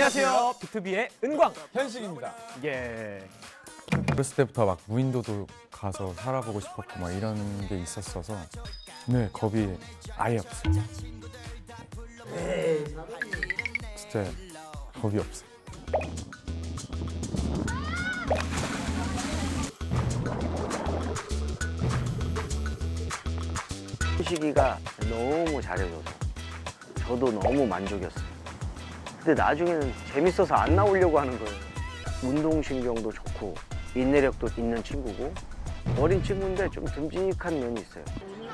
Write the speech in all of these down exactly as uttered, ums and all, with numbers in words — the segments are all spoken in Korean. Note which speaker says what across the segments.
Speaker 1: 안녕하세요. 비투비의 은광
Speaker 2: 현식입니다.
Speaker 1: 예.
Speaker 3: 어렸을 때부터 막 무인도도 가서 살아보고 싶었고 막 이런 게 있었어서 네, 겁이 아예 없어요. 네. 진짜 겁이 없어요.
Speaker 4: 현식이가 너무 잘해줘서 저도 너무 만족이었어요. 근데 나중에는 재밌어서 안 나오려고 하는 거예요. 운동신경도 좋고 인내력도 있는 친구고 어린 친구인데 좀 듬직한 면이 있어요.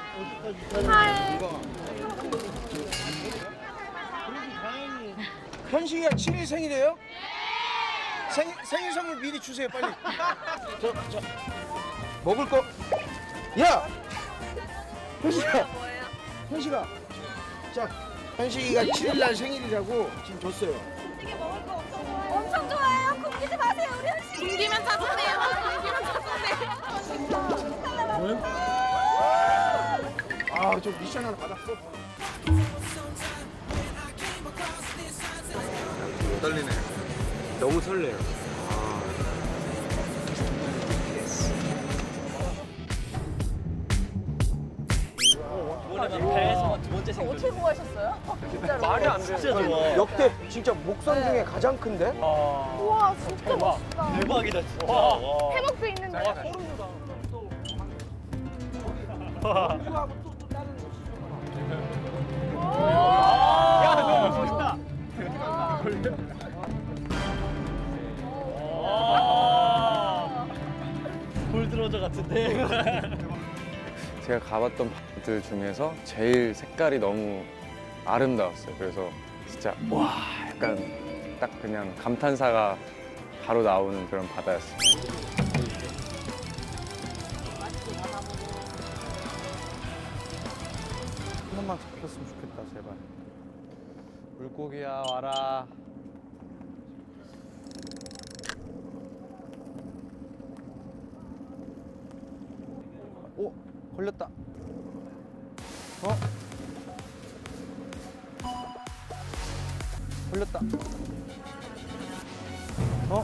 Speaker 2: 현식이가 칠 일 생일이에요? 생일, 생일 선물 미리 주세요, 빨리. 저, 저, 먹을 거. 야! 현식아! 현식아! 자, 현식이가 칠 일 날 생일이라고 지금 줬어요.
Speaker 5: 되게 먹을 거 엄청, 엄청 좋아해요. 굶기지 마세요, 우리 현식. 굶기면 짜증내요. 굶기면 짜증내요.
Speaker 2: 아, 저 미션 하나 받았어. 떨리네. 너무 설레요.
Speaker 1: 배에서 두 번째 생일.
Speaker 5: 어떻게 구하셨어요? 진짜로.
Speaker 1: 말이 안 돼. 진짜 좋아.
Speaker 2: 역대 진짜 목선 중에 가장 큰데?
Speaker 5: 우와, 진짜 멋있다.
Speaker 1: 대박이다 진짜. 와.
Speaker 5: 해먹도 있는데.
Speaker 1: 야, 너무 멋있다. 불들어져 같은데.
Speaker 3: 제가 가봤던 바들 중에서 제일 색깔이 너무 아름다웠어요. 그래서 진짜 와 약간 딱 그냥 감탄사가 바로 나오는 그런 바다였어요.
Speaker 2: 한 번만 잡혔으면 좋겠다, 제발. 물고기야, 와라. 오, 걸렸다. 어? 걸렸다. 어?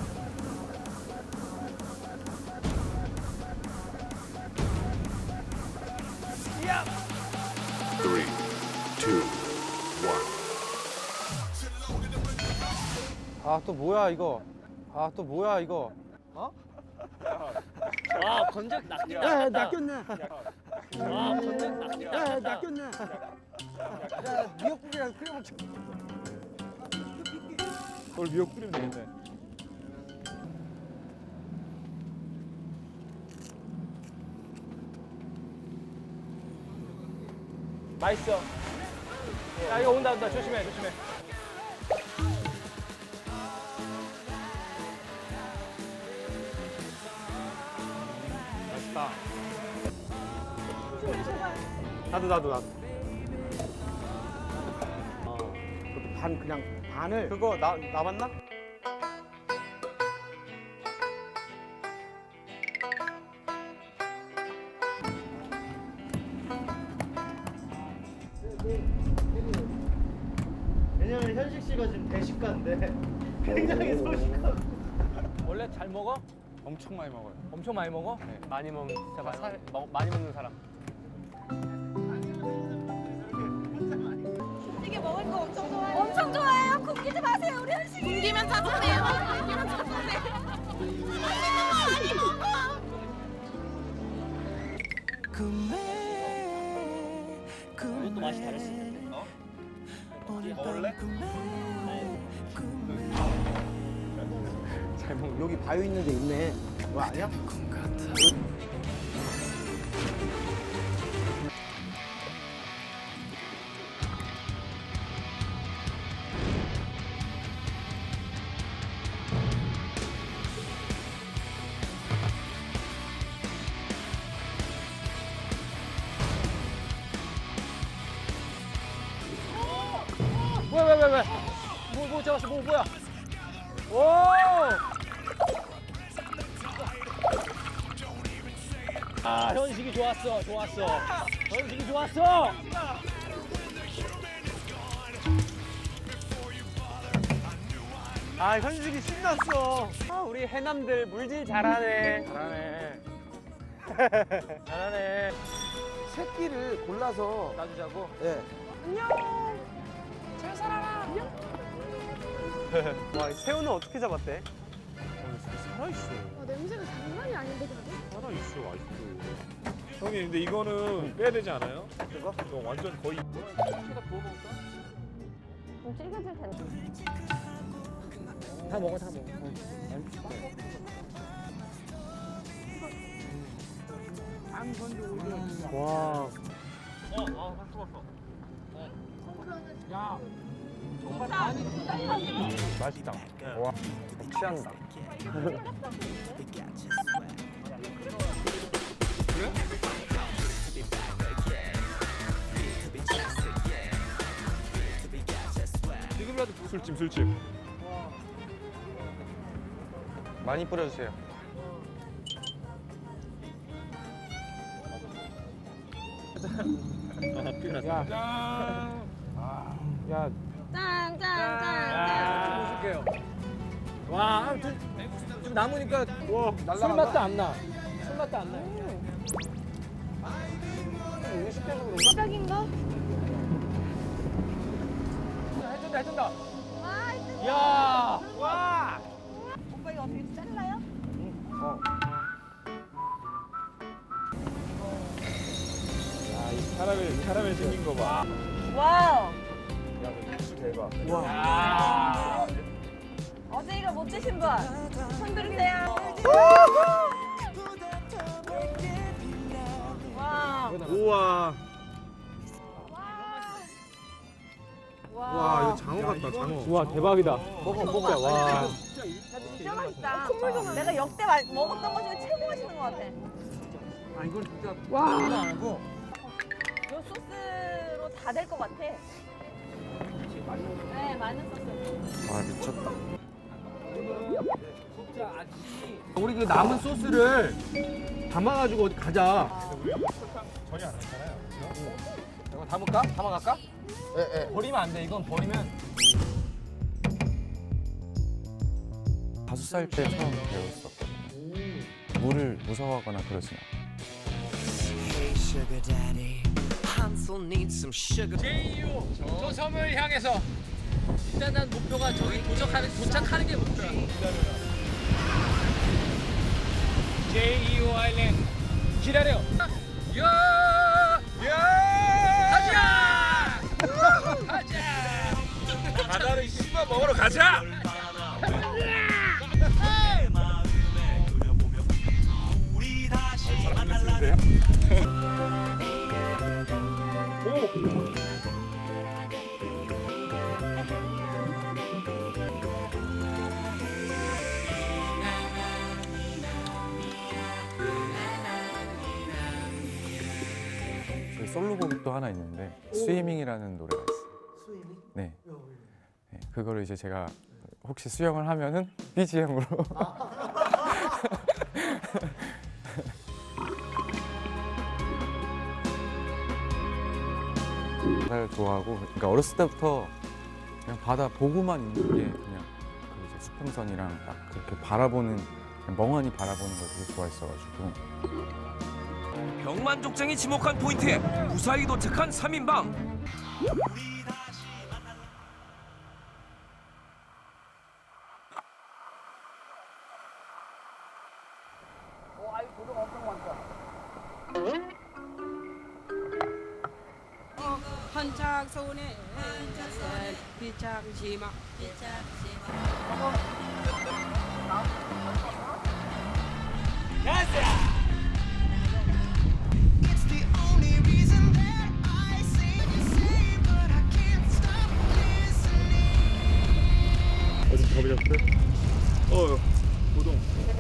Speaker 6: Three, two, one.
Speaker 2: 아, 또 뭐야, 이거. 아, 또 뭐야, 이거. 어?
Speaker 1: 와, 건져 낚여.
Speaker 2: 야, 낚였네.
Speaker 1: 와, 건져 낚여.
Speaker 2: 야, 낚였네. 야, 미역국이랑 끓여 먹자.
Speaker 3: 그걸 미역 끓이면 되겠네.
Speaker 1: 맛있어. 야, 이거 온다, 온다. 조심해, 조심해. 맛있다. 나도, 나도, 나도.
Speaker 2: 반, 그냥 반을.
Speaker 1: 그거 나, 남았나?
Speaker 7: 왜냐면 현식 씨가 지금 대식가인데 굉장히 소식가.
Speaker 1: 원래 잘 먹어?
Speaker 3: 엄청 많이 먹어요.
Speaker 1: 엄청 많이 먹어?
Speaker 3: 네.
Speaker 1: 많이 먹는, 진짜 많이, 살, 먹, 많이 먹는 사람.
Speaker 5: 되게 먹을 거 엄청 좋아해요. 엄청 좋아해요. 굶기지 마세요, 우리 현식. 굶기면 짜증내요. 굶기면 짜증내요. 맛있는 거 많이 먹어.
Speaker 1: 이것도 맛이 다를 수 있는데. 어? 먹을래?
Speaker 2: 잘 먹. 여기 바위 있는 데 있네. 뭐 아니야?
Speaker 1: 뭐야, 왜, 왜, 왜? 뭐, 뭐 잡았어? 뭐, 뭐야? 오! 아, 현식이 좋았어, 좋았어. 현식이 좋았어!
Speaker 7: 아 현식이 신났어.
Speaker 1: 아, 우리 해남들 물질 잘하네. 잘하네. 잘하네.
Speaker 2: 새끼를 골라서
Speaker 1: 놔주자고.
Speaker 2: 예.
Speaker 5: 잘 살아라.
Speaker 7: 와 새우는 어떻게 잡았대?
Speaker 8: 살아있어.
Speaker 5: 아, 냄새가 장난이 아닌데 근데?
Speaker 8: 살아있어, 아직도. 형님, 근데 이거는 빼야 되지 않아요?
Speaker 2: 이거?
Speaker 8: 이거 완전 거의.
Speaker 5: 좀 질겨질 텐데.
Speaker 1: 다 먹어, 다 먹어.
Speaker 7: 와.
Speaker 8: 맛있다.
Speaker 3: 와, 취한다.
Speaker 8: 지금이라도 술찜, 술찜.
Speaker 3: 많이 뿌려주세요.
Speaker 1: 야, 야,
Speaker 5: 짠, 짠, 짠,
Speaker 1: 아, 보실게요. 와, 아, 좀, 좀 남으니까
Speaker 2: 와,
Speaker 1: 술
Speaker 2: 날라간다.
Speaker 1: 맛도 안 나. 술 맛도 안 나요. 의식돼서 그런가?
Speaker 5: 시작인가?
Speaker 1: 해준다, 해준다.
Speaker 5: 와, 이거.
Speaker 1: 이야, 와.
Speaker 5: 오빠 이거 어떻게 잘라요?
Speaker 8: 아, 이 카라멜, 카라멜 생긴 거 봐.
Speaker 5: 와우.
Speaker 8: 야, 너 육수 대박.
Speaker 1: 야.
Speaker 5: 어제 이거 못 드신 분? 손 들으세요. 와.
Speaker 8: 우와.
Speaker 5: 와.
Speaker 8: 와, 이거 장어 같다, 장어.
Speaker 1: 우와, 대박이다.
Speaker 2: 먹어, 먹어.
Speaker 1: 와.
Speaker 5: 진짜 맛있다. 콧물 좀 내가 역대 마, 먹었던 것 중에 최고 맛있는 것 같아.
Speaker 2: 아, 이건 진짜
Speaker 5: 와.
Speaker 2: 장난 아니고.
Speaker 5: 요 소스로 다 될 것 같아. 네, 많은 소스.
Speaker 3: 와, 미쳤다.
Speaker 2: 우리 그 남은 소스를 담아가지고 어디 가자.
Speaker 8: 전혀 안 했잖아요.
Speaker 1: 이거 담을까? 담아갈까?
Speaker 2: 예, 예.
Speaker 1: 버리면 안 돼. 이건 버리면.
Speaker 3: 다섯 살 때 처음 배웠었거든요. 물을 무서워하거나 그러진 않아요.
Speaker 9: Hey sugar daddy, Hansel needs some sugar.
Speaker 1: 제이유 저 섬을 향해서 일단 난 목표가 저기 도착하는 도착하는 게 목표야. 제이유 아일랜드 기다려. 야! 야! 가자! 가자!
Speaker 8: 바다를 씹어 먹으러 가자!
Speaker 3: 저희 솔로곡이 또 하나 있는데 스위밍이라는 노래가 있어요.
Speaker 2: 스위밍?
Speaker 3: 네. 네. 그거를 이제 제가 혹시 수영을 하면은 비지엠으로 바다를 좋아하고, 그러니까 어렸을 때부터 그냥 바다 보고만 있는 게 그냥 그 이제 수평선이랑 딱 그렇게 바라보는, 그냥 멍하니 바라보는 걸 되게 좋아했어가지고.
Speaker 10: 병만족장이 지목한 포인트에 무사히 도착한 삼 인방.
Speaker 11: 한짝 손에 비짝 지마
Speaker 9: It's the only reason that I say the same, but I can't stop listening.
Speaker 8: 어디 가보셨어요? 어, 고동.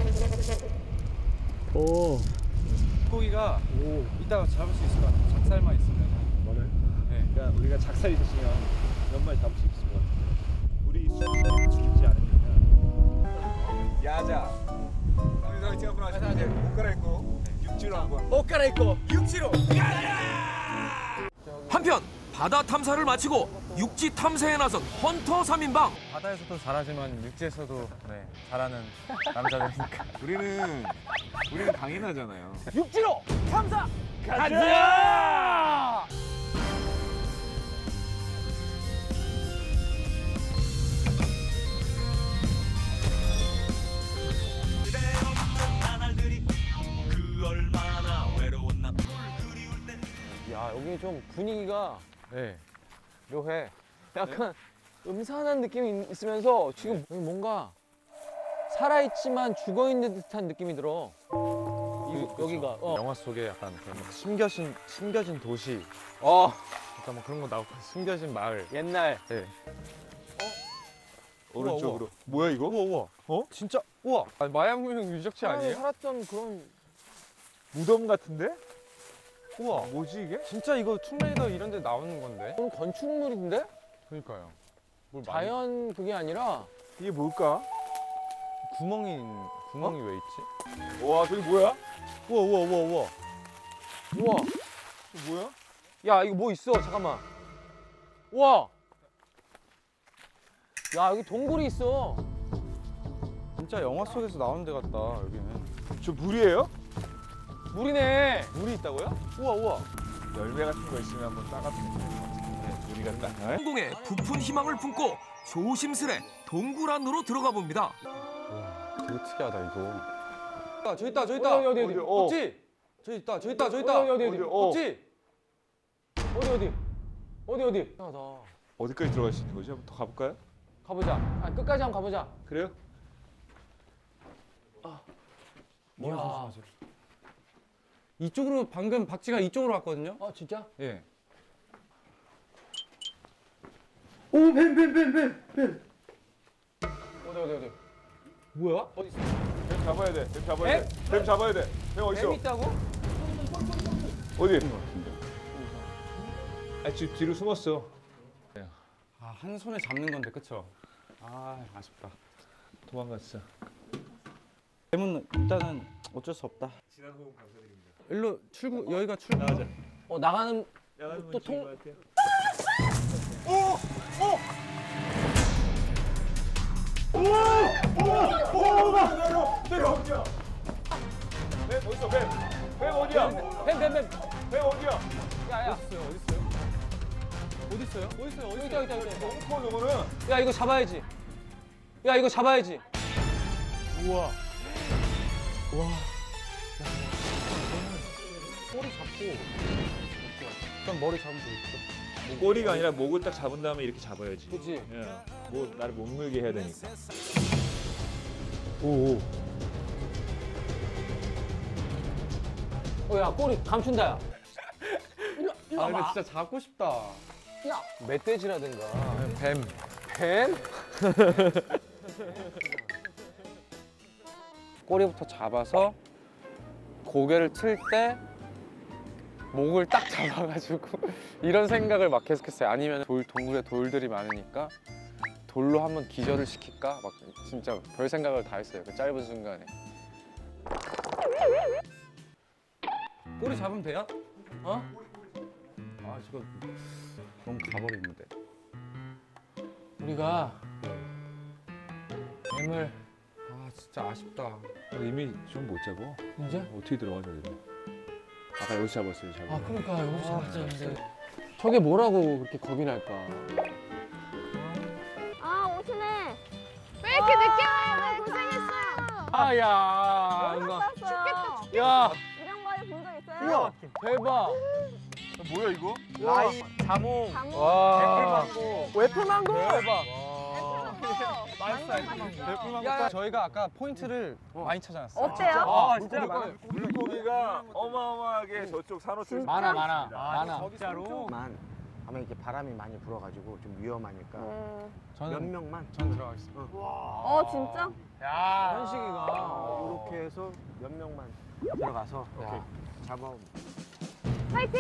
Speaker 8: 오.
Speaker 2: 고기가 이따가 잡을 수 있을 것 같아. 작살만 있으면.
Speaker 8: 맞아요?
Speaker 2: 네.
Speaker 8: 그러니까 우리가 작살이 있으면 몇 마리 잡을 수 있을 것 같아요. 우리 죽지 않으면. 야자. 다음에 제가 한번 하시죠. 옷 갈아입고 육지로 한번.
Speaker 1: 옷 갈아입고
Speaker 8: 육지로.
Speaker 10: 한편 바다 탐사를 마치고 육지 탐사에 나선 헌터 삼 인방.
Speaker 3: 바다에서도 잘하지만 육지에서도 네, 잘하는 남자들이니까.
Speaker 8: 우리는 우리는 강인하잖아요.
Speaker 1: 육지로 탐사
Speaker 2: 가자!
Speaker 3: 야 여기 좀 분위기가 네 묘해.
Speaker 1: 약간 음산한 느낌이 있으면서 지금 여기 뭔가 살아있지만 죽어있는 듯한 느낌이 들어. 이, 여기가 어.
Speaker 3: 영화 속에 약간 그런 막 숨겨진 숨겨진 도시.
Speaker 1: 어.
Speaker 3: 약간 뭐 그런 거 나오고 숨겨진 마을.
Speaker 1: 옛날.
Speaker 3: 네.
Speaker 8: 오른쪽으로. 뭐야 이거?
Speaker 3: 우와 우와.
Speaker 8: 어?
Speaker 3: 진짜 우와. 아니, 마약무용 유적지 아니에요?
Speaker 1: 살았던 그런
Speaker 8: 무덤 같은데?
Speaker 3: 우와.
Speaker 8: 뭐지 이게?
Speaker 3: 진짜 이거 툼레이더 이런 데 나오는 건데?
Speaker 1: 그런 건축물인데?
Speaker 3: 그러니까요. 뭘 많이-
Speaker 1: 자연 그게 아니라
Speaker 8: 이게 뭘까?
Speaker 3: 구멍이 있는- 구멍이 왜 있지?
Speaker 8: 와 저기 뭐야?
Speaker 3: 우와 우와 우와 우와.
Speaker 1: 우와.
Speaker 8: 이거 뭐야?
Speaker 1: 야 이거 뭐 있어? 잠깐만. 우와. 야 여기 동굴이 있어.
Speaker 3: 진짜 영화 속에서 나오는 데 같다 여기는.
Speaker 8: 저 물이에요?
Speaker 1: 물이네.
Speaker 3: 물이 있다고요? 우와 우와.
Speaker 8: 열매 같은 거 있으면 한번 따가면 네, 물이 같다.
Speaker 10: 성공에 부푼 희망을 품고 조심스레 동굴 안으로 들어가 봅니다.
Speaker 3: 와 되게 특이하다 이거.
Speaker 1: 아, 저기 있다, 저기 있다. 어디, 어디, 어디.
Speaker 8: 어디, 어.
Speaker 1: 없지? 저기 있다, 저기 있다, 저기 있다. 어디, 어디, 어디.
Speaker 8: 어디, 어.
Speaker 1: 없지? 어디, 어디. 어디, 어디. 이상하다.
Speaker 8: 어디까지 들어갈 수 있는 거지? 한번 더 가볼까요?
Speaker 1: 가보자. 아, 끝까지 한번 가보자.
Speaker 8: 그래요?
Speaker 3: 뭐야?
Speaker 1: 이야.
Speaker 3: 잠시만요. 이쪽으로 방금 박쥐가 이쪽으로 왔거든요.
Speaker 1: 어, 진짜?
Speaker 3: 예.
Speaker 2: 오, 뱀, 뱀, 뱀, 뱀, 뱀.
Speaker 1: 어디, 어디, 어디.
Speaker 2: 뭐야?
Speaker 1: 어디 있어?
Speaker 8: 뱀 잡아야 돼. 뱀 잡아야
Speaker 1: 뱀?
Speaker 8: 돼. 뱀 잡아야 돼. 뱀 어디 있어?
Speaker 1: 뱀 있다고?
Speaker 8: 어디? 아, 지금 뒤로 숨었어.
Speaker 3: 아, 한 손에 잡는 건데 그쵸? 아, 아쉽다.
Speaker 8: 도망갔어.
Speaker 2: 뱀은 일단은 어쩔 수 없다.
Speaker 8: 지난 호흡 감사드립니다.
Speaker 3: 일로 출구 여기가 출구.
Speaker 8: 나가자.
Speaker 1: 어, 나가는.
Speaker 8: 나가는
Speaker 1: 또 통-
Speaker 8: 것 같아요. 뱀 어디야? 뱀 어디서 뱀? 뱀 어디야?
Speaker 1: 뱀, 뱀, 뱀.
Speaker 8: 뱀 어디야?
Speaker 1: 야, 야.
Speaker 3: 어디 있어요? 어디 있어요? 어디 있어요? 어디 있어요?
Speaker 1: 여기 있다, 여기 있다, 여기 있다.
Speaker 8: 너무 커 너거는.
Speaker 1: 야, 이거 잡아야지. 야, 이거 잡아야지.
Speaker 3: 우와.
Speaker 1: 꼬리 잡고.
Speaker 3: 일단 머리 잡으면 되겠죠?
Speaker 8: 꼬리가 아니라 목을 딱 잡은 다음에 이렇게 잡아야지.
Speaker 1: 그치?
Speaker 8: 예. 뭐 나를 못 물게 해야 되니까.
Speaker 3: 오.
Speaker 1: 어, 야, 꼬리 감춘다, 야. 일로, 일로
Speaker 3: 아 근데
Speaker 1: 와봐.
Speaker 3: 진짜 잡고 싶다.
Speaker 1: 야, 멧돼지라든가.
Speaker 3: 뱀.
Speaker 1: 뱀?
Speaker 3: 꼬리부터 잡아서 고개를 틀 때 목을 딱 잡아가지고 이런 생각을 막 계속했어요. 아니면 돌 동굴에 돌들이 많으니까 돌로 한번 기절을 시킬까? 막 진짜 별 생각을 다 했어요. 그 짧은 순간에. 꼬리 잡으면 돼요? 어? 아 지금 너무 가버리는데.
Speaker 1: 우리가 뱀을
Speaker 3: 아 진짜 아쉽다.
Speaker 8: 이미 좀 못 잡어.
Speaker 1: 이제?
Speaker 8: 어떻게 들어가 저기로? 아까 여기서 잡았어요. 잡았어요.
Speaker 1: 아, 그러니까 여기서 잡았는데. 저게 뭐라고 그렇게 겁이 날까?
Speaker 5: 아 오시네. 왜 이렇게 늦게 와요? 고생했어요.
Speaker 1: 아, 야.
Speaker 5: 너무
Speaker 1: 뭔가.
Speaker 5: 죽겠다.
Speaker 1: 야,
Speaker 5: 이런 거에 본 적 있어요?
Speaker 2: 우와.
Speaker 1: 대박.
Speaker 8: 뭐야 이거?
Speaker 2: 라이, 자몽,
Speaker 5: 자몽.
Speaker 1: 와.
Speaker 2: 애플망고.
Speaker 1: 대박.
Speaker 5: 맛있어.
Speaker 2: 애플망고.
Speaker 1: 야,
Speaker 3: 저희가 아까 포인트를 많이 찾아놨어요.
Speaker 5: 어때요?
Speaker 1: 아,
Speaker 2: 진짜
Speaker 1: 물고기.
Speaker 8: 물고기가 어마어마하게 저쪽 산호초에서
Speaker 1: 많아, 많아.
Speaker 8: 있습니다.
Speaker 1: 많아.
Speaker 2: 진짜로?
Speaker 4: 만 아마 이게 바람이 많이 불어가지고 좀 위험하니까
Speaker 5: 음.
Speaker 4: 몇
Speaker 3: 저는
Speaker 4: 명만
Speaker 3: 전 들어가겠습니다.
Speaker 5: 어 진짜?
Speaker 1: 야, 현식이가.
Speaker 4: 이렇게 해서 몇 명만 들어가서 이렇게 잡아옵니다.
Speaker 5: 파이팅!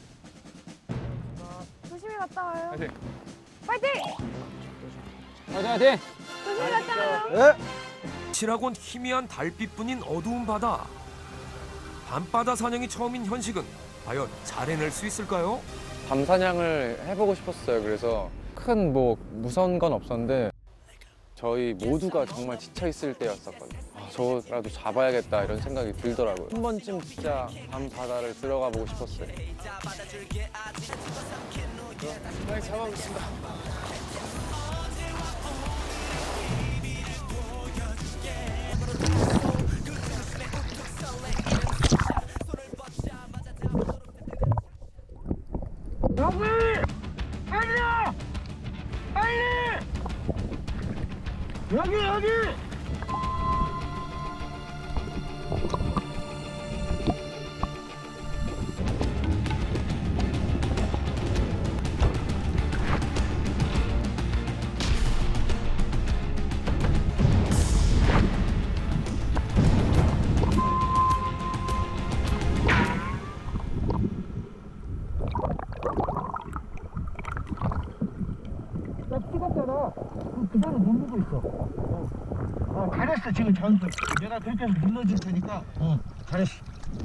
Speaker 5: 조심히 갔다 와요.
Speaker 3: 파이팅!
Speaker 5: 파이팅!
Speaker 1: 화이팅, 화이팅!
Speaker 5: 조심히 갔다 와요.
Speaker 10: 칠하곤 희미한 달빛뿐인 어두운 바다. 밤바다 사냥이 처음인 현식은 과연 잘 해낼 수 있을까요?
Speaker 3: 밤 사냥을 해보고 싶었어요. 그래서 큰 뭐 무서운 건 없었는데 저희 모두가 정말 지쳐 있을 때였었거든요. 아, 저라도 잡아야겠다 이런 생각이 들더라고요. 한 번쯤 진짜 밤 바다를 들어가 보고 싶었어요.
Speaker 2: 많이 잡아보겠습니다.
Speaker 9: 여기! 빨리요! 빨리! 여기 여기! 나 찍었잖아. 그대로 누르고 있어. 어, 어 잘했어 지금 전부. 내가 그렇게 해서 눌러줄 테니까. 어, 잘했어.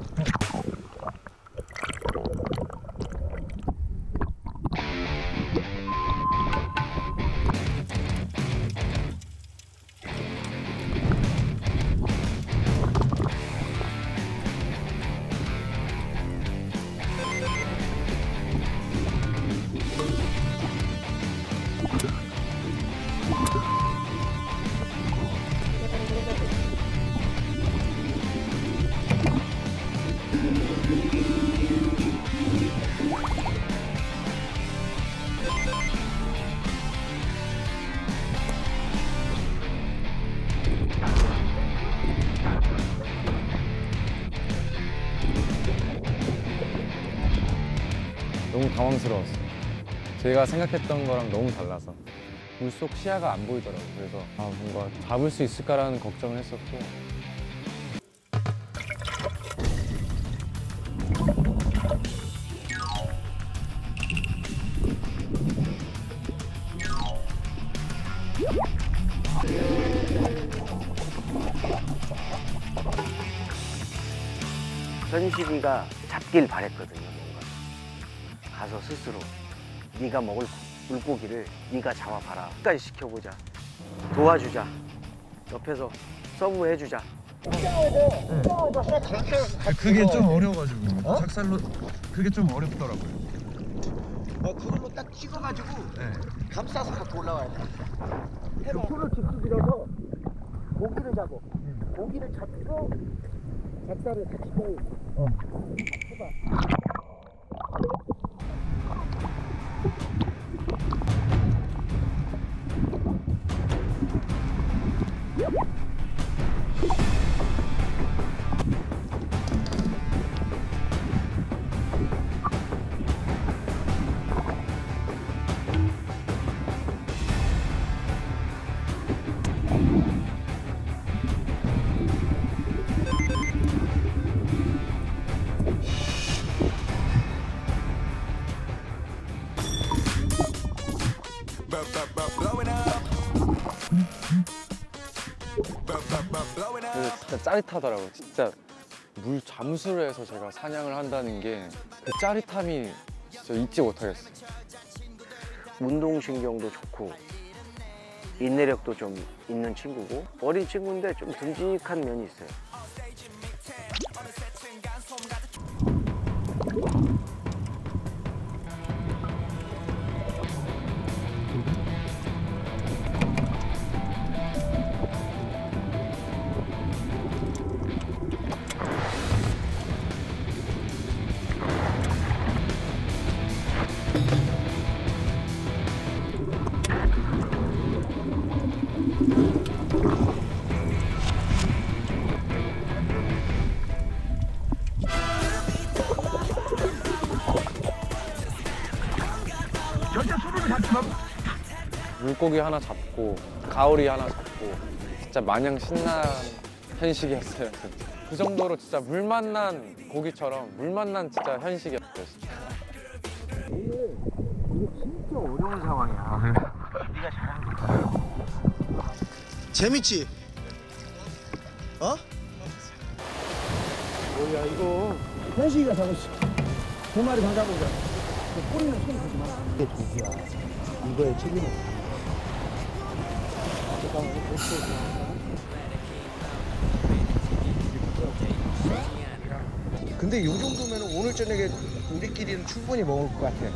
Speaker 3: 너무 당황스러웠어요. 제가 생각했던 거랑 너무 달라서 물속 시야가 안 보이더라고요. 그래서 아, 뭔가 잡을 수 있을까라는 걱정을 했었고
Speaker 4: 현식이가 잡길 바랬거든요. 뭔가 가서 스스로 네가 먹을 물고기를 네가 잡아봐라. 끝까지 시켜보자. 도와주자. 옆에서 서브해주자.
Speaker 8: 그게 좀 어려워가지고 작살로 그게 좀 어렵더라고요.
Speaker 2: 어, 그걸로 딱 찍어가지고
Speaker 8: 네.
Speaker 2: 감싸서 갖고 올라와야 돼. 해봐. 손을 직수들여서 고기를 잡아. 고기를 잡고 작살을 같이 빼고. 어. 해봐.
Speaker 3: 그래서 진짜 짜릿하더라고요. 진짜 물 잠수를 해서 제가 사냥을 한다는 게 그 짜릿함이 진짜 잊지 못하겠어요.
Speaker 4: 운동신경도 좋고 인내력도 좀 있는 친구고 어린 친구인데 좀 듬직한 면이 있어요.
Speaker 3: 물고기 하나 잡고 가오리 하나 잡고 진짜 마냥 신난 현식이었어요. 진짜. 그 정도로 진짜 물 만난 고기처럼 물 만난 진짜 현식이었어요. 진짜.
Speaker 2: 이게 진짜 어려운 상황이야. 네가 잘한 거야. 재밌지? 어? 뭐야 이거? 현식이가 잡았어. 두 마리 더 잡아보자. 꼬리는 손 대지 마. 이게 독이야.
Speaker 9: 이거에 책임을
Speaker 2: 근데 요 정도면 오늘 저녁에 우리끼리는 충분히 먹을 것 같아.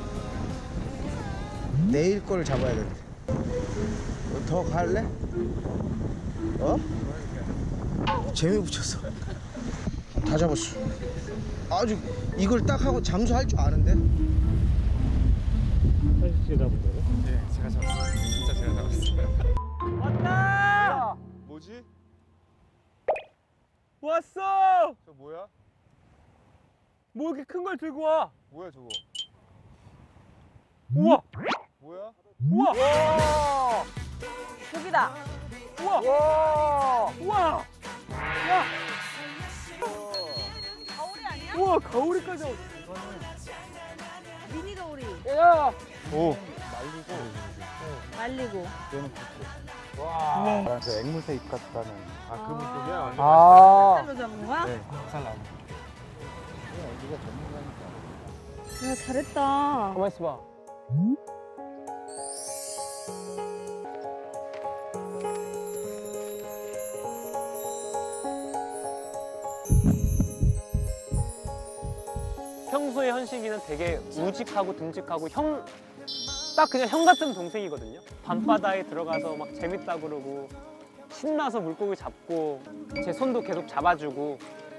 Speaker 2: 내일 걸 잡아야 되는데. 더 갈래? 어? 재미 붙였어. 다 잡았어. 아주 이걸 딱 하고 잠수할 줄 아는데?
Speaker 7: 현식 씨가 잡은 거예요?
Speaker 3: 네, 제가 잡았어요. 진짜 제가 잡았어요.
Speaker 1: 왔다!
Speaker 8: 뭐지?
Speaker 1: 왔어!
Speaker 8: 저 뭐야?
Speaker 1: 뭐 이렇게 큰 걸 들고 와?
Speaker 8: 뭐야 저거?
Speaker 1: 우와!
Speaker 8: 뭐야?
Speaker 1: 우와! 와!
Speaker 5: 고기다.
Speaker 1: 우와! 와! 우와! 야!
Speaker 5: 가오리 아니야?
Speaker 1: 우와, 가오리까지.
Speaker 5: 미니 가오리.
Speaker 1: 야!
Speaker 8: 오.
Speaker 5: 말리고.
Speaker 1: 와!
Speaker 8: 그 앵무새 입 같다는. 아, 그 물고기야? 완전
Speaker 1: 아.
Speaker 5: 살로 잡은 거야?
Speaker 8: 네, 살 나무.
Speaker 5: 야, 잘했다.
Speaker 1: 가만 있어봐.
Speaker 12: 평소에 현식이는 되게 우직하고 듬직하고 형, 딱 그냥 형 같은 동생이거든요. 밤바다에 들어가서 막 재밌다 그러고 신나서 물고기 잡고 제 손도 계속 잡아주고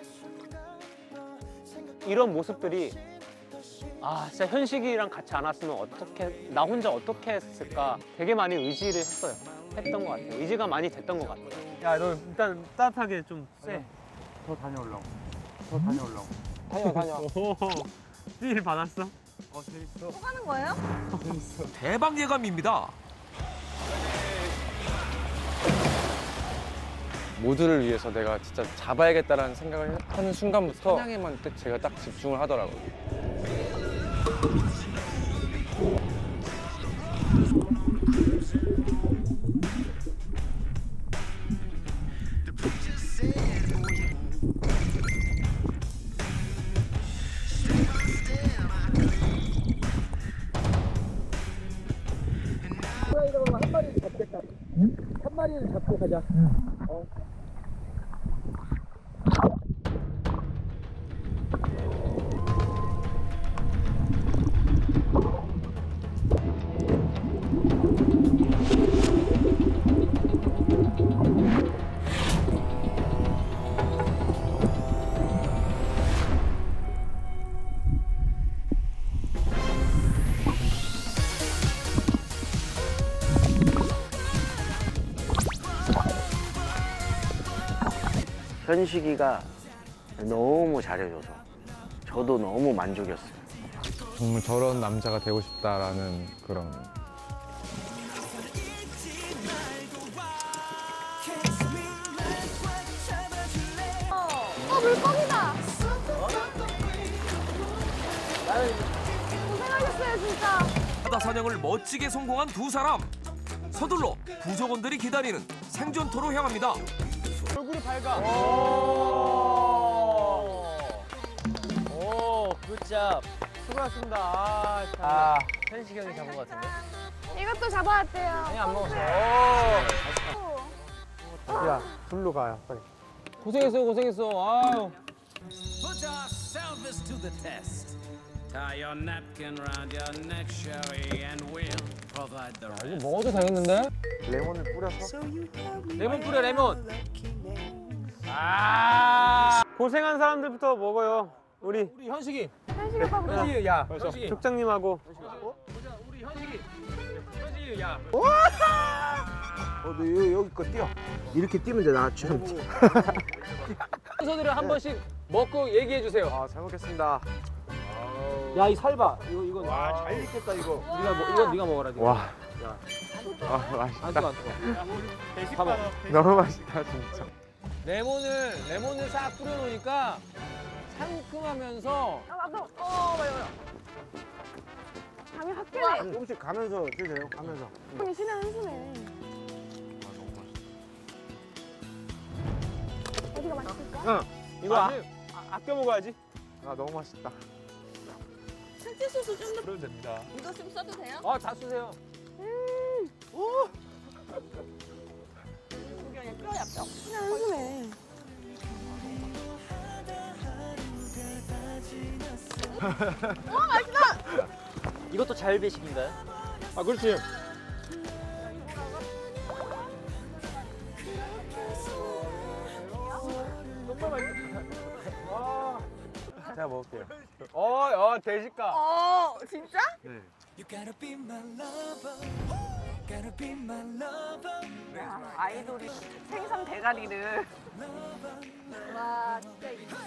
Speaker 12: 이런 모습들이 아 진짜 현식이랑 같이 안 왔으면 어떻게 나 혼자 어떻게 했을까 되게 많이 의지를 했어요. 했던 것 같아요. 의지가 많이 됐던 것 같아요.
Speaker 1: 야, 너 일단 따뜻하게 좀 쎄.
Speaker 8: 더 다녀오려고. 더 다녀오려고.
Speaker 1: 다녀, 다녀.
Speaker 12: 삘 받았어?
Speaker 8: 어, 재밌어.
Speaker 5: 또 가는 거예요?
Speaker 10: 대박 예감입니다.
Speaker 3: 모두를 위해서 내가 진짜 잡아야겠다라는 생각을 하는 순간부터 사냥에만 딱 제가 딱 집중을 하더라고요.
Speaker 9: 한 마리를 잡겠다. 한 마리를 잡고 가자. 어.
Speaker 4: 현식이가 너무 잘해줘서 저도 너무 만족이었어요.
Speaker 3: 정말 저런 남자가 되고 싶다라는 그런.
Speaker 5: 어, 물고기다. 고생하셨어요, 진짜.
Speaker 10: 바다 사냥을 멋지게 성공한 두 사람. 서둘러 부족원들이 기다리는 생존터로 향합니다.
Speaker 1: 얼굴이 밝아. 오, 오, 굿잡. 수고하셨습니다. 아, 참. 아, 현식이 형이 잡은 것 같은데?
Speaker 5: 이것도 잡아야 돼요.
Speaker 1: 아니, 안 먹었어. 오.
Speaker 7: 야, 불로 가요, 빨리.
Speaker 1: 고생했어, 고생했어. 아유.
Speaker 13: Put your service to the test. Tie your napkin round your neck, Sherry, and we'll provide the rest.
Speaker 1: 이거 먹어도 되겠는데?
Speaker 8: 레몬을 뿌려서.
Speaker 1: 레몬 뿌려, 레몬.
Speaker 12: 아 고생한 사람들부터 먹어요. 우리
Speaker 1: 우리 현식이.
Speaker 5: 현식이 오빠 보자.
Speaker 1: 현식이, 야, 현식이.
Speaker 12: 족장님하고.
Speaker 1: 보자, 우리 현식이. 현식이, 야.
Speaker 2: 어, 너 여기, 여기 거 뛰어. 이렇게 뛰면 돼, 나처럼.
Speaker 1: 순서들을 한 번씩 먹고 얘기해 주세요.
Speaker 8: 아, 잘 먹겠습니다.
Speaker 1: 야, 이 살봐. 이거 이거.
Speaker 2: 와, 잘 익겠다, 이거.
Speaker 1: 네가 뭐 이거 네가 먹어라. 네가.
Speaker 3: 와.
Speaker 1: 야.
Speaker 3: 아, 맛있다.
Speaker 1: 안 뜨거, 안 뜨거. 가봐.
Speaker 3: 너무 맛있다, 진짜.
Speaker 1: 레몬을 레몬을 싹 뿌려 놓으니까 상큼하면서
Speaker 5: 아, 나도. 어, 맞아, 맞아. 잠이 확 깨네.
Speaker 2: 조금씩 가면서 드세요, 가면서.
Speaker 5: 형이 신의 한 수네. 어디가 맛있을까?
Speaker 12: 응. 이거 아, 아, 아껴 먹어야지.
Speaker 3: 아, 너무 맛있다.
Speaker 5: 참치 소스 좀 더.
Speaker 8: 그러면 됩니다.
Speaker 5: 이거 좀 써도 돼요?
Speaker 1: 아, 다 쓰세요.
Speaker 5: 음, 뼈야 뼈. 그냥 한숨에. 와 맛있다.
Speaker 7: 이것도 자율배식인가요?
Speaker 1: 아 그렇지.
Speaker 3: 제가 먹을게요. 어, 어 대식가.
Speaker 5: 어 진짜?
Speaker 3: 네.
Speaker 5: 야, 아이돌이 생선 대가리를. 와 진짜.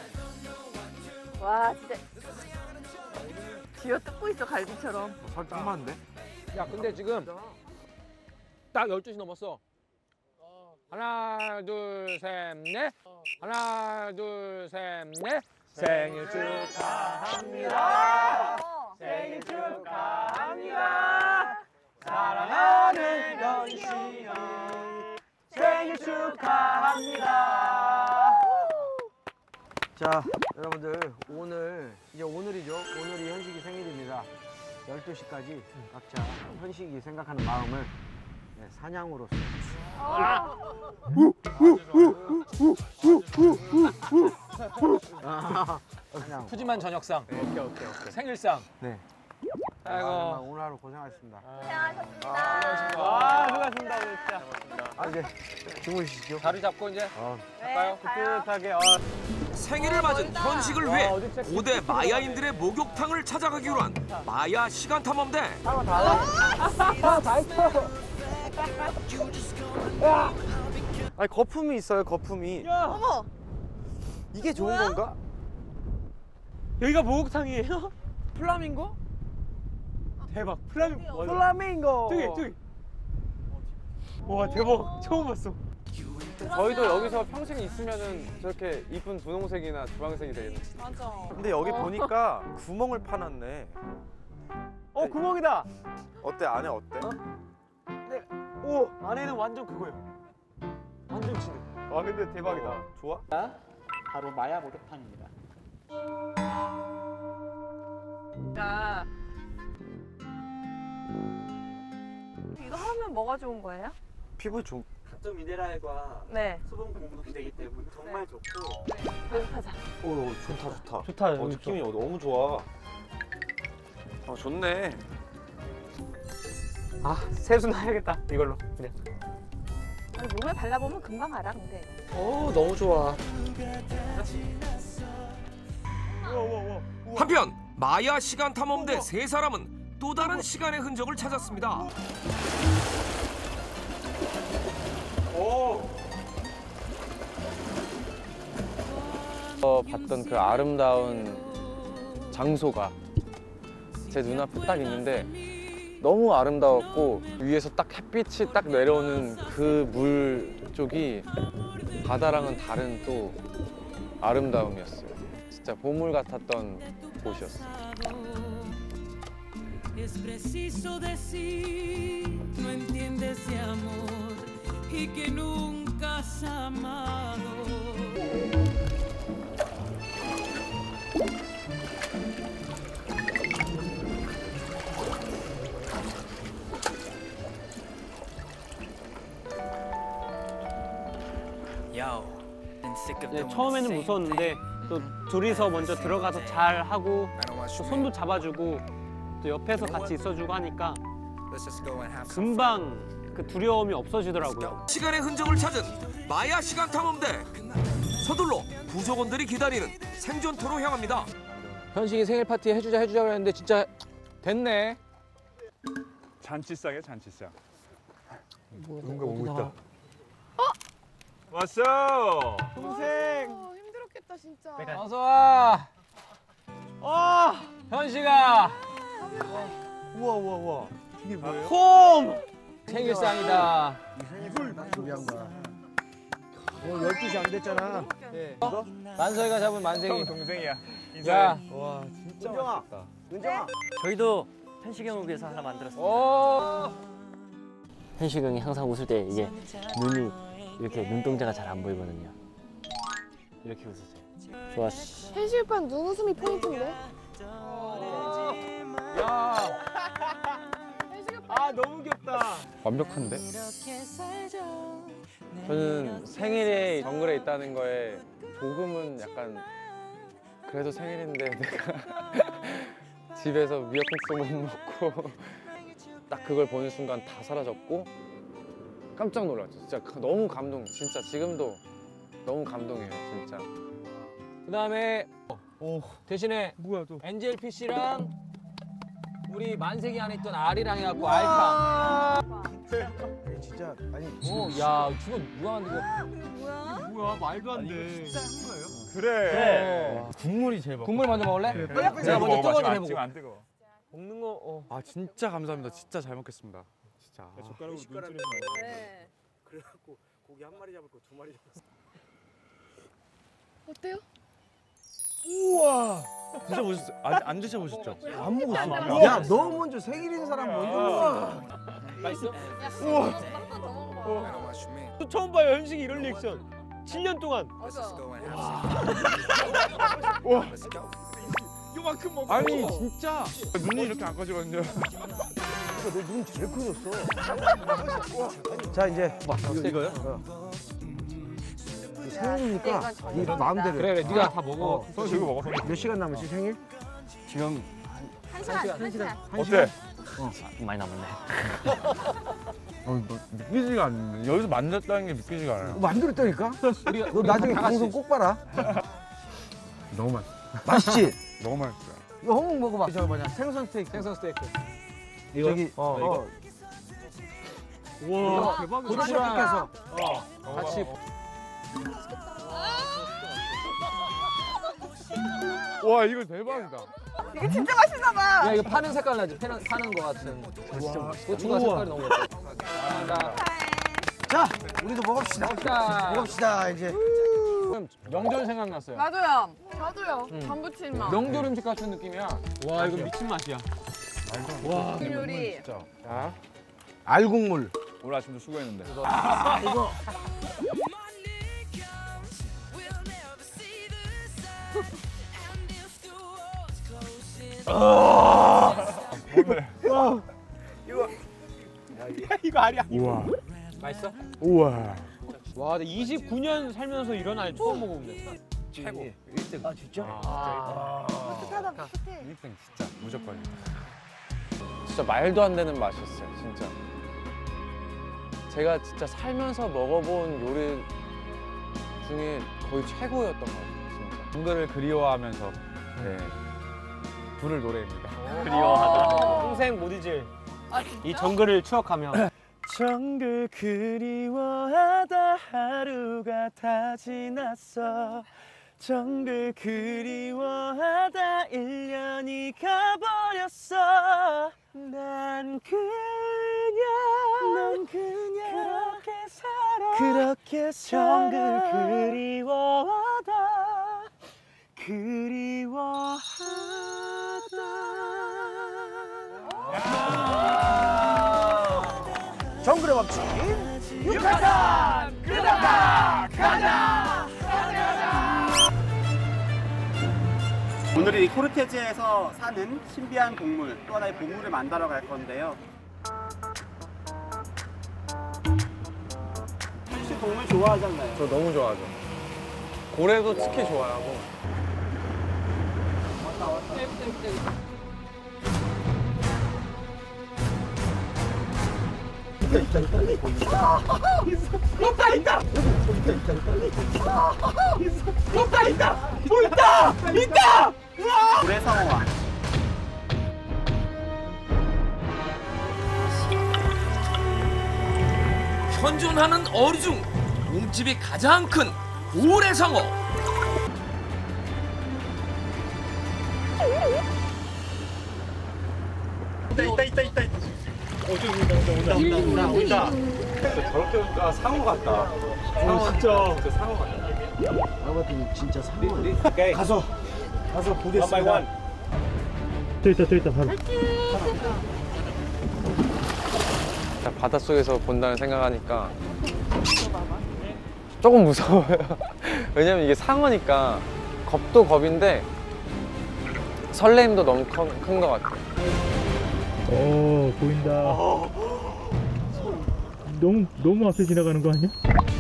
Speaker 5: 와 진짜. 쥐어 뜯고 있어 갈비처럼.
Speaker 3: 살짝 많은데?
Speaker 1: 야 근데 지금 딱 열두 시 넘었어. 하나 둘 셋 넷. 하나 둘 셋 넷. 생일 축하합니다. 생일 축하합니다. 사랑하는 현식이 생일 축하합니다.
Speaker 4: 자, 여러분들 오늘 이제 오늘이죠. 오늘이 현식이 생일입니다. 열두 시까지 각자 현식이 생각하는 마음을 네, 사냥으로서 아, 사냥.
Speaker 1: 푸짐한 저녁상.
Speaker 3: 오케이 오케이 오케이.
Speaker 1: 생일상.
Speaker 4: 네.
Speaker 1: 아이고.
Speaker 4: 아, 오늘 하루 고생하셨습니다.
Speaker 5: 고생하셨습니다.
Speaker 12: 아, 수고하셨습니다, 진짜.
Speaker 4: 아, 이제 주무시죠.
Speaker 1: 자리 잡고 이제
Speaker 4: 어.
Speaker 1: 갈까요?
Speaker 12: 깨끗하게. 어.
Speaker 10: 생일을 맞은 현식을 위해 고대 마야인들의 목욕탕을 찾아가기로 한 마야 시간 탐험대.
Speaker 3: 아니 거품이 있어요 거품이.
Speaker 5: 어머.
Speaker 3: 이게 좋은 건가?
Speaker 12: 여기가 목욕탕이에요?
Speaker 3: 플라밍고?
Speaker 12: 대박. 플라밍고. 맞아.
Speaker 3: 플라밍고.
Speaker 12: 저기, 저기. 와, 대박. 처음 봤어.
Speaker 3: 저희도 여기서 평생 있으면은 저렇게 이쁜 분홍색이나 주황색이 되겠네.
Speaker 5: 맞아.
Speaker 14: 근데 여기 보니까 구멍을 파놨네.
Speaker 12: 어, 구멍이다.
Speaker 14: 어때? 안에 어때?
Speaker 12: 네. 오, 안에는 완전 그거예요. 완전 진해.
Speaker 14: 아 근데 대박이다. 좋아?
Speaker 7: 바로 마야 목욕탕입니다.
Speaker 5: 자. 이거 하면 뭐가 좋은 거예요?
Speaker 14: 피부 좋.
Speaker 7: 각종 미네랄과
Speaker 5: 네.
Speaker 7: 수분 공급이 되기 때문에 정말 좋고.
Speaker 5: 연습하자.
Speaker 14: 오 좋다 좋다.
Speaker 12: 좋다.
Speaker 14: 어, 느낌이 너무 좋아. 어 좋네.
Speaker 12: 아, 세수 나야겠다. 이걸로. 그냥.
Speaker 5: 아니, 몸에 발라보면 금방 알아, 근데.
Speaker 3: 오 너무 좋아.
Speaker 10: 한편 마야 시간 탐험대 세 사람은 또 다른 시간의 흔적을 찾았습니다.
Speaker 3: 어, 봤던 그 아름다운 장소가 제 눈앞에 딱 있는데 너무 아름다웠고 위에서 딱 햇빛이 딱 내려오는 그 물 쪽이 바다랑은 다른 또 아름다움이었어요. 진짜 보물 같았던 곳이었어요.
Speaker 13: Es preciso decir, no entiendes de amor y que nunca has amado.
Speaker 12: 네, 처음에는 무서웠는데 또 둘이서 먼저 들어가서 잘 하고 또 손도 잡아주고 또 옆에서 같이 있어주고 하니까 금방 그 두려움이 없어지더라고요.
Speaker 10: 시간의 흔적을 찾은 마야 시간 탐험대. 서둘러 부족원들이 기다리는 생존터로 향합니다.
Speaker 1: 현식이 생일 파티 해주자 해주자 그랬는데 진짜 됐네.
Speaker 8: 잔치상이야 잔치상.
Speaker 14: 누군가 오고 있다.
Speaker 8: 왔어.
Speaker 12: 동생.
Speaker 5: 어, 힘들었겠다, 진짜.
Speaker 1: 어서 와.
Speaker 12: 아,
Speaker 1: 현식아.
Speaker 14: 우와 우와 우와. 이게 뭐예요?
Speaker 12: 홈.
Speaker 1: 생일상이다.
Speaker 9: 이걸 준비한 거야. 오늘 열두 시 안 됐잖아.
Speaker 1: 네. 만서이가 잡은 만생이.
Speaker 8: 형 동생이야.
Speaker 1: 야.
Speaker 8: 인사해.
Speaker 3: 와 진짜
Speaker 4: 은정아.
Speaker 3: 맛있다.
Speaker 4: 은정아.
Speaker 7: 저희도 현식이 형을 위해서 하나 만들었습니다.
Speaker 1: 오.
Speaker 7: 현식이 형이 항상 웃을 때 이게 눈이 이렇게 눈동자가 잘 안 보이거든요. 이렇게 웃으세요. 좋았어.
Speaker 5: 현실 오빠는 눈웃음이 포인트인데?
Speaker 1: 야.
Speaker 5: 현실 오빠.
Speaker 12: 아 너무 귀엽다.
Speaker 3: 완벽한데? 저는 생일에 정글에 있다는 거에 조금은 약간 그래도 생일인데 내가 집에서 미역국수 못 먹고 딱 그걸 보는 순간 다 사라졌고 깜짝 놀랐죠. 진짜 너무 감동. 진짜 지금도 너무 감동해요. 진짜.
Speaker 1: 그 다음에 대신에
Speaker 12: 뭐야 또
Speaker 1: 엔젤피씨랑 우리 만세기 안에 있던 알이랑 해갖고 알탕.
Speaker 2: 진짜 아니.
Speaker 1: 어, 야 이거 누가 만든 거?
Speaker 5: 뭐야?
Speaker 12: 뭐야 말도 안 돼.
Speaker 8: 진짜 한 거예요?
Speaker 1: 그래.
Speaker 8: 그래.
Speaker 1: 국물이 제일 먹. 국물 먼저 먹을래?
Speaker 8: 그래,
Speaker 1: 내가
Speaker 8: 내가
Speaker 1: 먼저
Speaker 8: 먹어봐.
Speaker 1: 뜨거운 좀
Speaker 8: 지금 안-
Speaker 1: 해보고.
Speaker 8: 지금 안 뜨거워.
Speaker 12: 먹는 거. 어.
Speaker 3: 아 진짜 감사합니다. 진짜 잘 먹겠습니다. 진짜. 아.
Speaker 8: 젓가락으로 눈 찌르지
Speaker 5: 네.
Speaker 4: 그래갖고 고기 한 마리 잡을 거 두 마리 잡았어.
Speaker 5: 어때요?
Speaker 2: 우와.
Speaker 3: 진짜 보셨어요? 안, 안 드셔보셨죠?
Speaker 2: 안 먹었어.
Speaker 3: 안
Speaker 2: 야, 너 먼저 생일인 사람 먼저 먹어.
Speaker 1: 맛있어?
Speaker 12: 우와. 또 처음 봐요 현식이 이런 리액션. 칠 년 동안.
Speaker 8: 와. 요만큼 먹어.
Speaker 3: 아니 진짜 눈이 이렇게 안 커지거든요.
Speaker 2: 너눈 제일 커졌어. 자 이제 봐. 이거, 이거요? 어. 생일이니까 네 마음대로.
Speaker 1: 그래, 그래, 네가 다 먹어.
Speaker 2: 어.
Speaker 8: 손 들고 먹어. 손.
Speaker 2: 몇 시간 남았지 생일?
Speaker 3: 지금
Speaker 5: 한 시간, 한 시간.
Speaker 2: 한
Speaker 8: 어때?
Speaker 7: 어, 많이 남았네.
Speaker 3: 어, 뭐, 믿기지가 않네. 여기서 만졌다는 게 믿기지가 않아요.
Speaker 2: 만들었다니까?
Speaker 1: 우리가
Speaker 2: 너 나중에
Speaker 1: 다 같이.
Speaker 2: 방송 꼭 봐라.
Speaker 3: 너무 맛있어.
Speaker 2: 맛있지?
Speaker 3: 너무 맛있어요.
Speaker 2: 이거 홍국 먹어봐. 저 뭐냐 생선 스테이크.
Speaker 1: 생선 스테이크.
Speaker 2: 이거? 저기 어,
Speaker 1: 이거?
Speaker 2: 어.
Speaker 12: 와 대박이다.
Speaker 2: 고추랑 해서
Speaker 1: 어, 같이.
Speaker 3: 와 이거 대박이다.
Speaker 5: 이게 진짜 맛있나 봐.
Speaker 1: 야 이거 파는 색깔 나지? 파는 파는 거 같은. 고추가 색깔이 너무 예뻐. 감사합니다.
Speaker 2: 자, 우리도 먹읍시다.
Speaker 1: 먹읍시다.
Speaker 2: 먹읍시다 이제.
Speaker 1: 지금 명절 생각났어요.
Speaker 5: 맞아요. 저도요.
Speaker 1: 응.
Speaker 5: 전부친 맛.
Speaker 1: 명절 음식 같은 느낌이야.
Speaker 12: 와 이거 미친 맛이야.
Speaker 1: 와.
Speaker 5: 그 요리.
Speaker 3: 진짜.
Speaker 2: 자, 알국물.
Speaker 8: 오늘 아침도 수고했는데.
Speaker 2: 아, 이거.
Speaker 8: 아. 오늘.
Speaker 2: 와.
Speaker 12: 이거 이거 알이야.
Speaker 3: 우와.
Speaker 1: 맛있어?
Speaker 3: 우와.
Speaker 12: 와, 나 이십구 년 살면서 이런 알 처음 먹어보네.
Speaker 3: 최고.
Speaker 2: 일 등. 아 진짜?
Speaker 3: 아,
Speaker 5: 따뜻하다, 따뜻해.
Speaker 3: 일 등 진짜 무조건. 진짜 말도 안 되는 맛이었어요. 진짜. 제가 진짜 살면서 먹어본 요리 중에 거의 최고였던 것 같아요. 진짜. 정글을 그리워하면서 네. 부를 노래입니다.
Speaker 12: 그리워하다. 평생 못 잊을
Speaker 5: 아, 진짜?
Speaker 12: 이 정글을 추억하며.
Speaker 3: 정글 그리워하다 하루가 다 지났어. 정글 그리워하다 일 년이 가버렸어. 난 그냥 난 그냥 그렇게 살아. 그렇게 살아. 정글 그리워하다 그리워하다.
Speaker 2: 정글의 법칙.
Speaker 9: 유카탄 그다가 가자.
Speaker 15: 오늘은 이 코르테즈에서 사는 신비한 동물, 또 하나의 보물을 만나러 갈 건데요. 혹시 동물 좋아하잖아요.
Speaker 3: 저 너무 좋아하죠. 고래도 특히 좋아하고.
Speaker 15: 왔다 왔다.
Speaker 9: 있다 있다 있다 있다 있다 있다 있다 있다 있다
Speaker 15: 고래상어와
Speaker 10: 현존하는 어류 중 몸집이 가장 큰 고래상어.
Speaker 15: 있다 있다 있다 있다. 어 저기 온다 온다 온다 온다 온다.
Speaker 8: 저렇게 오니까 상어 같다.
Speaker 15: 상어 진짜.
Speaker 8: 진짜 상어 같다.
Speaker 2: 나 봤더니 진짜 상어네. 가서 가서 보겠습니다.
Speaker 12: 또 있다 또 있다 바로.
Speaker 3: 바닷속에서 본다는 생각하니까 조금 무서워요. 왜냐면 이게 상어니까 겁도 겁인데 설렘도 너무 큰 것 같아요.
Speaker 12: 오 보인다.
Speaker 16: 너무 너무 앞에 지나가는 거 아니야?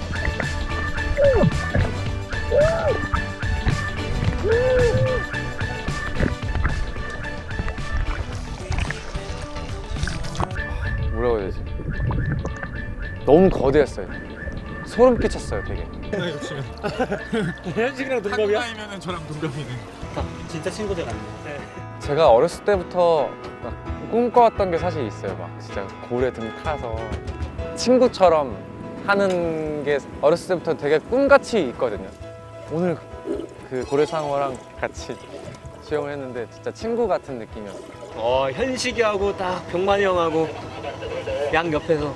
Speaker 3: 뭐라고 해야 되지? 너무 거대했어요. 소름 끼쳤어요, 되게.
Speaker 16: 나이 치면
Speaker 1: 현식이랑 동갑이야?
Speaker 16: 나이면은 저랑 동갑이네.
Speaker 15: 진짜 친구들 같네.
Speaker 3: 제가 어렸을 때부터 막 꿈꿔왔던 게 사실 있어요. 막 진짜 고래 등 타서 친구처럼 하는 게 어렸을 때부터 되게 꿈같이 있거든요. 오늘 그 고래상어랑 같이 수영을 했는데 진짜 친구 같은 느낌이었어요.
Speaker 7: 어, 현식이하고 딱 병만이 형하고 양 옆에서.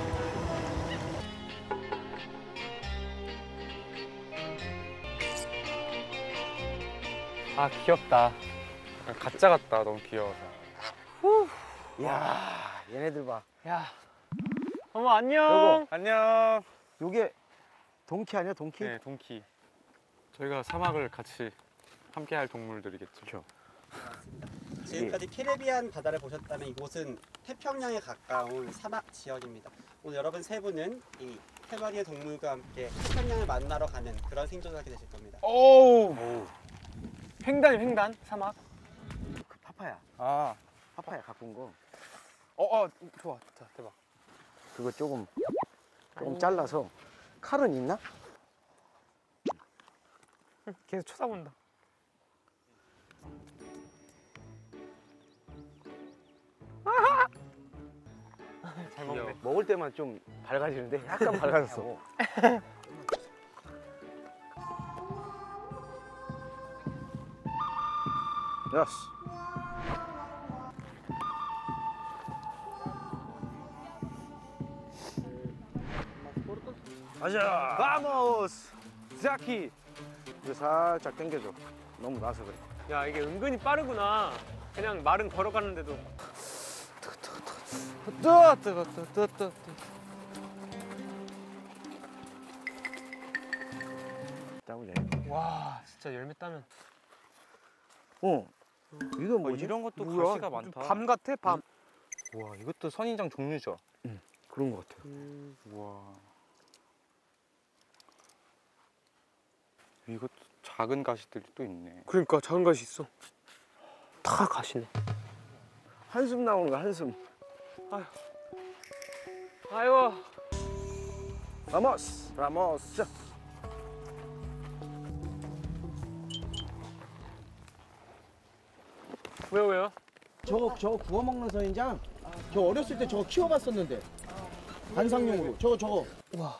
Speaker 3: 아 귀엽다. 가짜 같다. 너무 귀여워서.
Speaker 4: 후. 야, 얘네들 봐.
Speaker 7: 야. 어머 안녕.
Speaker 3: 여보, 안녕.
Speaker 4: 요게 동키 아니야, 동키?
Speaker 3: 네, 동키. 저희가 사막을 같이 함께할 동물들이겠죠.
Speaker 15: 지금까지 캐리비안 바다를 보셨다면 이곳은 태평양에 가까운 사막 지역입니다. 오늘 여러분 세 분은 이 세 마리의 동물과 함께 태평양을 만나러 가는 그런 생존을 하게 되실 겁니다.
Speaker 12: 오. 횡단이 횡단 사막.
Speaker 4: 그 파파야.
Speaker 3: 아,
Speaker 4: 파파야 갖고 온 거.
Speaker 3: 어, 어, 좋아, 좋다, 대박.
Speaker 4: 그거 조금 조금 잘라서 칼은 있나?
Speaker 12: 계속 쳐다본다.
Speaker 4: 잘 먹네. 먹을 때만 좀 밝아지는데 약간 밝아졌어. 야스. 가자. 바모스. 자키. 이제 살짝 당겨줘. 너무 나서 그래.
Speaker 12: 야 이게 은근히 빠르구나. 그냥 말은 걸어가는데도.
Speaker 3: 뜨거, 뜨거, 뜨거, 뜨거.
Speaker 4: 따보자.
Speaker 12: 와 진짜 열매 따면.
Speaker 4: 어. 이거 뭐지?
Speaker 3: 이런 것도
Speaker 12: 뭐야?
Speaker 3: 가시가 많다.
Speaker 12: 밤 같아 밤.
Speaker 3: 와, 이것도 선인장 종류죠?
Speaker 4: 응, 그런 것 같아.
Speaker 3: 음. 와. 이것도 작은 가시들이 또 있네.
Speaker 12: 그러니까 작은 가시 있어. 다 가시네.
Speaker 4: 한숨 나오는 거 한숨.
Speaker 12: 아유. 아이고.
Speaker 4: 라모스. 라모스. 자.
Speaker 12: 왜요 왜요?
Speaker 2: 저거 저거 구워 먹는 선인장. 저 어렸을 때 저거 키워봤었는데 관상용으로. 저거 저거.
Speaker 3: 와.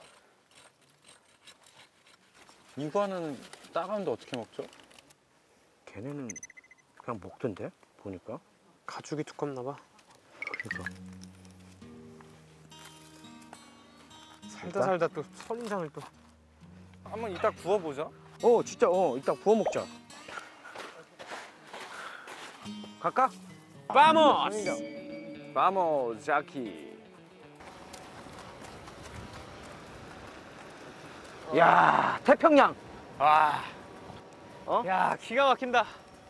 Speaker 3: 이거는 따가운데 어떻게 먹죠?
Speaker 4: 걔네는 그냥 먹던데 보니까.
Speaker 12: 가죽이 두껍나 봐.
Speaker 4: 그러니까.
Speaker 12: 살다 살다 또 선인장을 또.
Speaker 3: 한번 이따 구워보자.
Speaker 4: 어 진짜 어 이따 구워 먹자. 갈까?
Speaker 12: 바모스.
Speaker 4: 바모스 자키. 야 태평양.
Speaker 12: 와.
Speaker 4: 어?
Speaker 12: 야 기가 막힌다.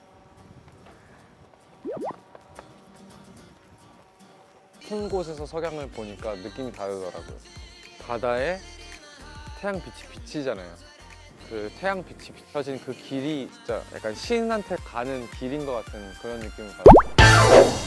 Speaker 3: 큰 곳에서 석양을 보니까 느낌이 다르더라고요. 바다에 태양빛이 비치잖아요. 그 태양빛이 비춰진 그 길이 진짜 약간 신한테 가는 길인 것 같은 그런 느낌을 받아요.